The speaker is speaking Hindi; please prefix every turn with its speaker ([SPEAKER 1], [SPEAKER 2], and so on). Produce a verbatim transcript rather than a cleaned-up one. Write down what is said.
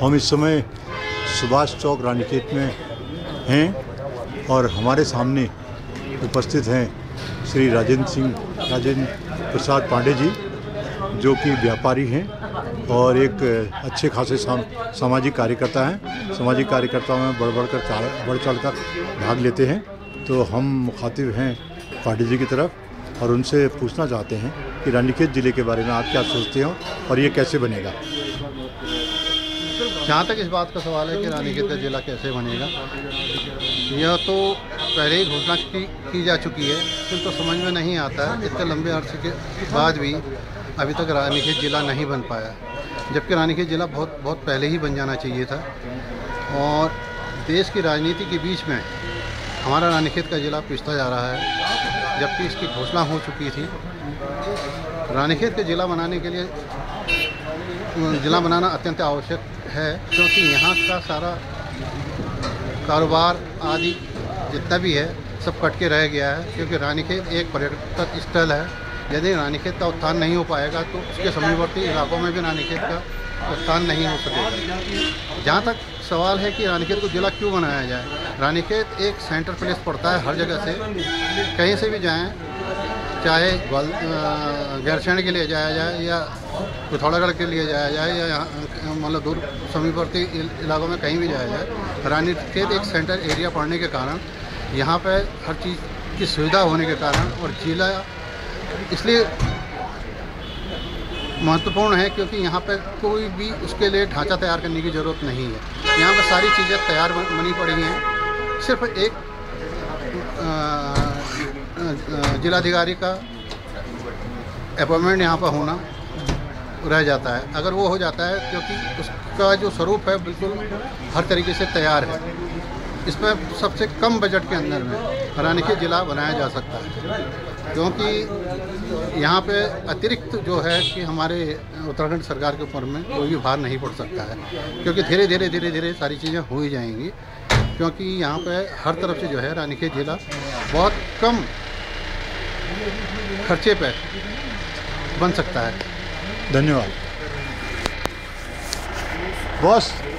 [SPEAKER 1] हम इस समय सुभाष चौक रानीखेत में हैं और हमारे सामने उपस्थित हैं श्री राजेंद्र सिंह राजेंद्र प्रसाद पांडे जी, जो कि व्यापारी हैं और एक अच्छे खासे साम, सामाजिक कार्यकर्ता हैं। सामाजिक कार्यकर्ताओं में बढ़ बढ़ कर बढ़ चढ़ कर भाग लेते हैं। तो हम मुखातिब हैं पांडे जी की तरफ और उनसे पूछना चाहते हैं कि रानीखेत ज़िले के बारे में आप क्या सोचते हो और ये कैसे बनेगा।
[SPEAKER 2] जहाँ तक इस बात का सवाल है कि रानीखेत का ज़िला कैसे बनेगा, यह तो पहले ही घोषणा की, की जा चुकी है, किंतु तो समझ में नहीं आता है। इतने लंबे अरसे के बाद भी अभी तक रानीखेत ज़िला नहीं बन पाया, जबकि रानीखेत ज़िला बहुत बहुत पहले ही बन जाना चाहिए था। और देश की राजनीति के बीच में हमारा रानीखेत का ज़िला पिछता जा रहा है, जबकि इसकी घोषणा हो चुकी थी। रानीखेत के ज़िला बनाने के लिए ज़िला बनाना अत्यंत आवश्यक है, क्योंकि यहाँ का सारा कारोबार आदि जितना भी है सब कट के रह गया है। क्योंकि रानीखेत एक पर्यटक स्थल है, यदि रानीखेत का उत्थान नहीं हो पाएगा तो उसके समीपवर्ती इलाकों में भी रानीखेत का उत्थान नहीं हो सकेगा। जहाँ तक सवाल है कि रानीखेत को ज़िला क्यों बनाया जाए, रानीखेत एक सेंटर प्लेस पड़ता है हर जगह से। कहीं से भी जाएं, चाहे ग्वाल गैरसैंण के लिए जाया जाए या पिथौरागढ़ के लिए जाया जाए या यहाँ मतलब दूर समीपवर्ती इलाकों में कहीं भी जाया जाए, रानीखेत एक सेंटर एरिया पड़ने के कारण यहाँ पे हर चीज़ की सुविधा होने के कारण और ज़िला इसलिए महत्वपूर्ण है, क्योंकि यहाँ पे कोई भी उसके लिए ढांचा तैयार करने की ज़रूरत नहीं है। यहाँ पे सारी चीज़ें तैयार बनी पड़ी हैं। सिर्फ एक जिलाधिकारी का अपॉइंटमेंट यहाँ पर होना रह जाता है। अगर वो हो जाता है, क्योंकि उसका जो स्वरूप है बिल्कुल हर तरीके से तैयार है। इसमें सबसे कम बजट के अंदर में रानीखेत ज़िला बनाया जा सकता है, क्योंकि यहाँ पे अतिरिक्त जो है कि हमारे उत्तराखंड सरकार के ऊपर में कोई भी भार नहीं पड़ सकता है, क्योंकि धीरे धीरे धीरे धीरे सारी चीज़ें हो ही जाएंगी। क्योंकि यहाँ पे हर तरफ से जो है रानीखेत ज़िला बहुत कम खर्चे पे बन सकता है।
[SPEAKER 1] धन्यवाद बॉस।